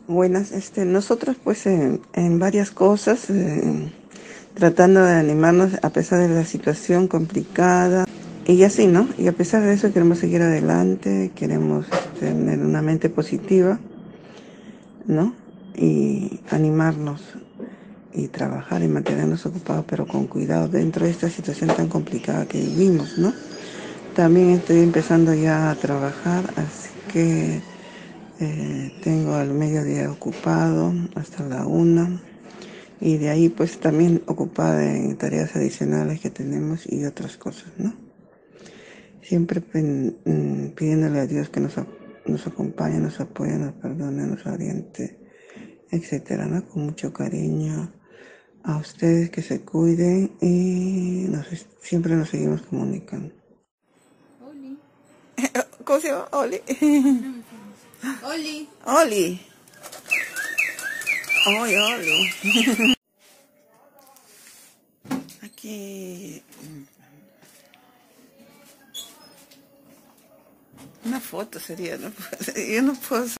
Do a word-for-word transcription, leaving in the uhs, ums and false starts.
Buenas, este, nosotros pues en, en varias cosas, eh, tratando de animarnos a pesar de la situación complicada y así, ¿no? Y a pesar de eso queremos seguir adelante, queremos este, tener una mente positiva, ¿no? Y animarnos y trabajar y mantenernos ocupados, pero con cuidado dentro de esta situación tan complicada que vivimos, ¿no? También estoy empezando ya a trabajar, así que eh, tengo el mediodía ocupado hasta la una y de ahí pues también ocupada en tareas adicionales que tenemos y otras cosas, ¿no? Siempre pen, mm, pidiéndole a Dios que nos, nos acompañe, nos apoye, nos perdone, nos oriente, etcétera, ¿no? Con mucho cariño a ustedes, que se cuiden y nos, siempre nos seguimos comunicando. Oli. ¿Cómo se llama? Oli. Oli. Oli. Ay, Oli. Aquí una foto sería, ¿no? Yo no puedo.